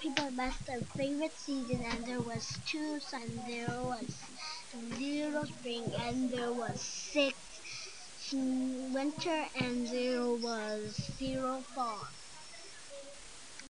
people master favorite season, and there was two sun, there was zero spring, and there was six winter, and there was zero fall.